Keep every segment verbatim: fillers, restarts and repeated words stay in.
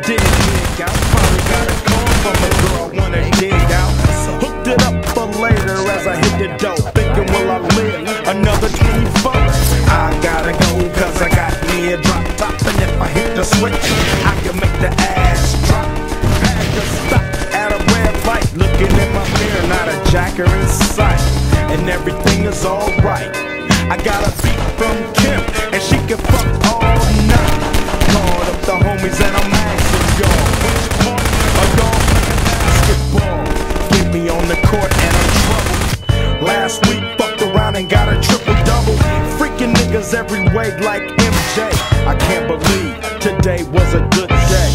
did dig out. Finally got a call from a girl I wanna dig out. Hooked it up for later as I hit the dough, thinking will I live another twenty-four? I gotta go cause I got me a drop top, and if I hit the switch I can make the ass drop. Had to stop at a red light, looking in my mirror, not a jacker in sight, and everything is alright. I got a beat from Kim, and she can fuck all night. Called up the homies and I'm asking y'all, which part of y'all playing basketball? Get me on the court and I'm trouble. Last week fucked around and got a triple-double. Freaking niggas every way like M J. I can't believe today was a good day.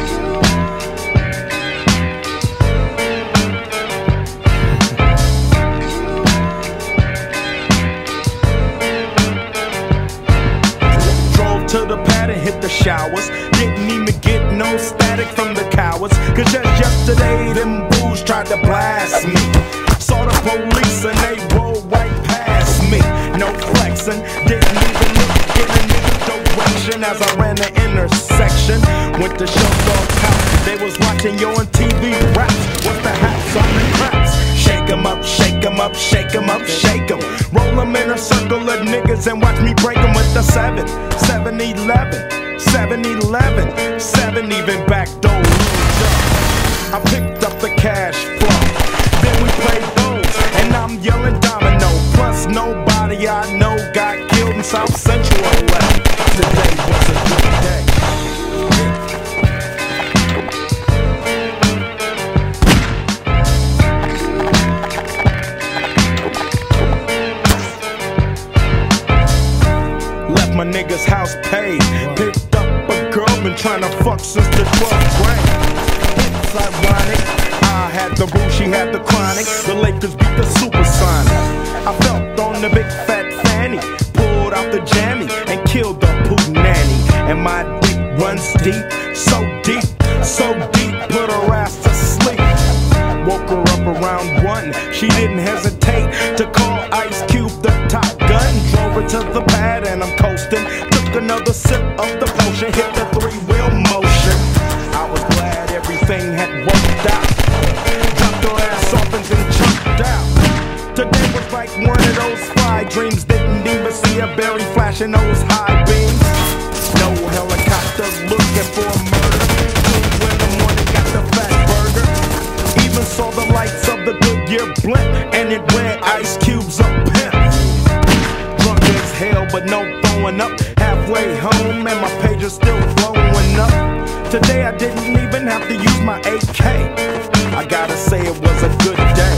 To the pad and hit the showers. Didn't even get no static from the cowards, cause just yesterday them bulls tried to blast me. Saw the police and they rolled right past me. No flexing, didn't even look in a nigga's direction as I ran the intersection. Went to show dog's house, they was watching yo on T V raps. What's the hats on the craps? Shake 'em up, shake 'em up, shake 'em up, shake 'em. Roll 'em in a circle of niggas and watch me break 'em with the seven. seven eleven, seven eleven, seven even back door. I picked up the cash flow, then we played those, and I'm yelling domino. Plus nobody I know got killed in South Central L A. Today was a good day. My nigga's house paid. Picked up a girl, been trying to fuck since the twelfth grade. It's ironic, I had the boo, she had the chronic. The Lakers beat the Supersonics. I felt on the big fat fanny, pulled out the jammy and killed the poop nanny. And my dick runs deep, so deep, so deep, put her ass to sleep. Woke her up around one, she didn't hesitate to call Ice Cube the Top Gun. Drove her to the pad and I'm coasting. Took another sip of the potion, hit the three-wheel motion. I was glad everything had worked out. Dropped her ass off and then chunked out. Today was like one of those fly dreams. Didn't even see a berry flashing those high beams. No helicopters looking for a murder. Two in the morning got the fat burger. Even saw the lights of the Goodyear blimp, and it read Ice Cube's a pimp. Drunk as hell, but no throwing up. Halfway home, and my page is still blowing up. Today I didn't even have to use my A K. I gotta say it was a good day.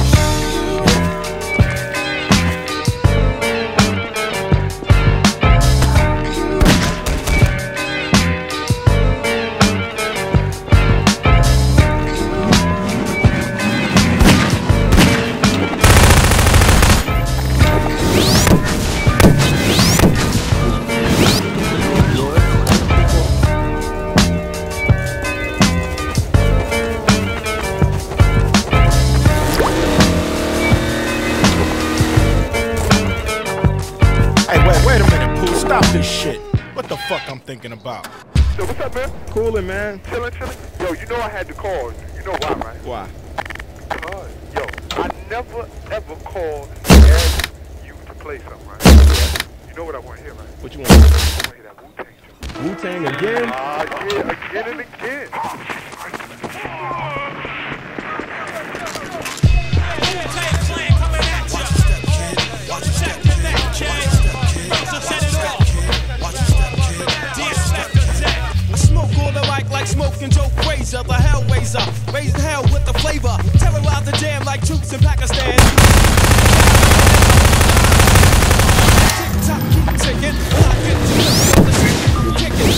Stop this shit. What the fuck I'm thinking about? Yo, what's up, man? Coolin', man. Chillin', chillin'. Yo, you know I had to call you. You know why, right? Why? Because, yo, I never ever called and asked you to play something, right? You know what I want to hear, right? What you want? I want to hear that Wu-Tang joint. Wu-Tang again? Ah, uh, yeah, again and again. Like smoking Joe Frazier, the Hellraiser, raising hell with the flavor, terrorize the jam like troops in Pakistan. Tick tock, keep ticking, when I get to the street, kicking,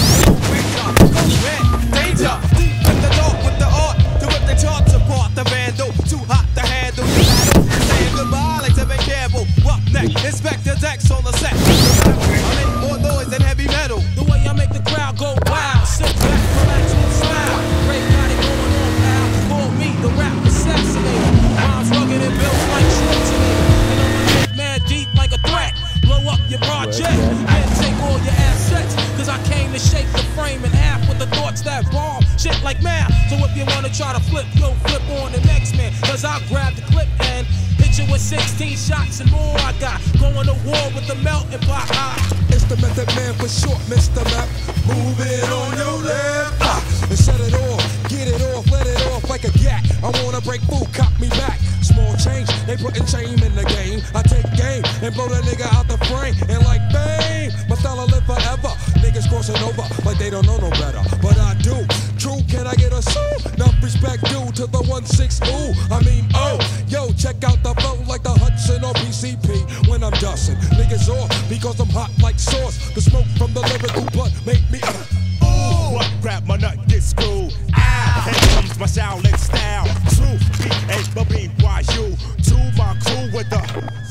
danger, deep in the dark with the art, to rip the charts apart, the vandal, too hot to handle, saying goodbye like Tevin Campbell, Roughneck, Inspector Dex on the set. I make more noise than heavy metal, the way I make the crowd go wild, sit back, relax and smile, great got it going on, pal, call me the rap assassinator, rhymes rugged and built like Schwarzenegger, and I'm gonna get mad deep like a threat, blow up your project, and take all your assets, cause I came to shake the frame in half with the thoughts that bomb, shit like math. So if you wanna try to flip, yo, flip on the next man. Cause I'll grab the clip and hit you with sixteen shots and more. I got going to war with the melting pot. Ah. It's the Method Man for short, Mister Map. Move it on your left, ah, and set it off, get it off, let it off like a gat. I wanna break food, cop me back. Small change, they putting shame in the game. I take game and blow that nigga out the frame. And like bang, my style will live forever. Niggas crossing over like they don't know no better, but I do. True, can I get a soul? Enough respect due to the one six ooh. I mean, oh, yo, check out the flow like the Hudson or P C P when I'm dusting. Niggas off because I'm hot like sauce. The smoke from the lyrical blood make me uh, Ooh, what? Grab my nut, get screwed. Ah, here comes my Shaolin style. True, B A B B Y U. To my crew with the.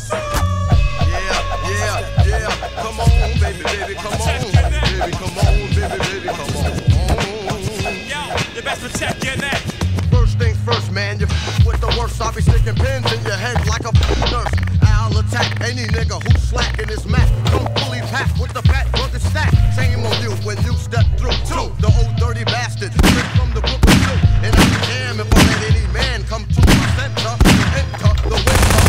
Yeah, yeah, yeah. Come on, baby, baby, come on. Baby, come on, baby, baby, come on. Yo, you best protect your neck. First things first, man, you f with the worst. I'll be sticking pins in your head like a f nurse. I'll attack any nigga who's slacking his mat. Don't fully pack with the fat rugged stack. Shame on you when you step through. Two, the old dirty bastard, straight from the Brooklyn Zoo. And I'm damn if I let any man come to my center to enter the winter.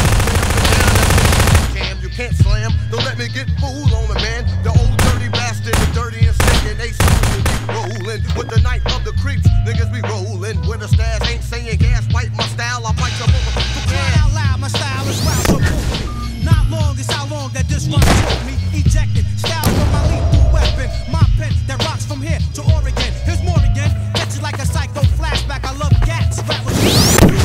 Jam, you can't slam. Don't let me get fooled on the man. The old dirty bastard is dirty and stinking. They keep rolling with the night of the creeps. Niggas be rolling with the stairs. Ain't saying gas, bite my style. I bite your motherfucker. Cry out loud, my style is wild, so prove me. Not long is how long that this run took me. Ejected, style from my lethal weapon. My pen that rocks from here to Oregon. Here's more again. Catch it like a psycho flashback. I love gats. Rap with me.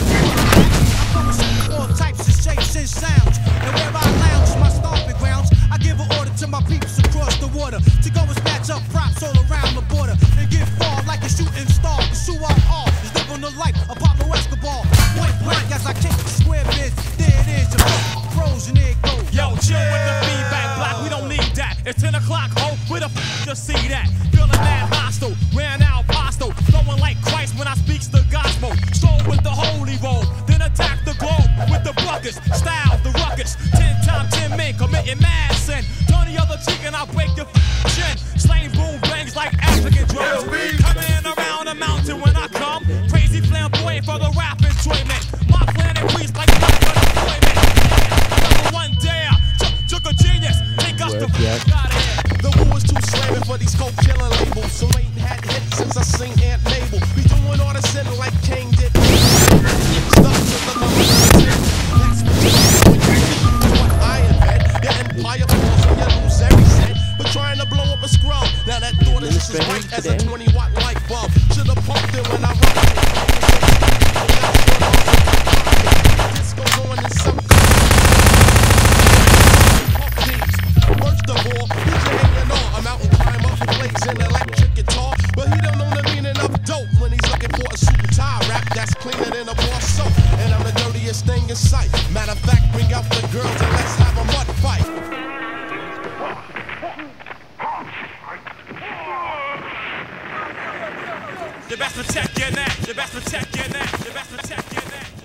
I'm from all types of shapes and sounds. And where I lounge, my stomping grounds. I give an order to my peeps across the water to go and snatch up props all around the border and get far like a shooting star. Pursue our all is living the life of Pablo Escobar. Point blank as I kick the square biz. There it is, your pros and there it goes. Yo, chill with the feedback block. We don't need that. It's ten o'clock, ho. Where the f you see that? Feeling that hostile, ran out postal, flowing like Christ when I speaks the gospel. Stroll with the holy roll, then attack the globe with the buckets. Style the ruckus. Ten times ten men committing mad sin. Turn the other cheek and I'll break your f chin. Slaying boom bangs like African drums. Coming around the mountain when I come. Crazy flamboyant for the rap enjoyment. My planet priest like unemployment. Number one dare, took a genius. Take us the f out of here. The woo is too slaving for these coke killing labels. So ain't had hits since I seen Aunt Mabel. Be doing all the sinning like King did. Stuck to the number ten. That's what you what I invent. Your empire falls and you lose every cent. But trying to blow up a scrub. Now that thought is just as bright as a twenty watt light bulb. Should've pumped it when I rocked it. This goes on in some First of all, he's a hanging on. I'm out and climb up and plays an electric guitar. But he don't know the meaning of dope when he's looking for a super tie rap that's cleaner than a bar soap. And I'm the dirtiest thing in sight. Matter of fact, bring out the girls and let's have a mud fight. You best protect your neck. You best protect your neck. You best protect your neck.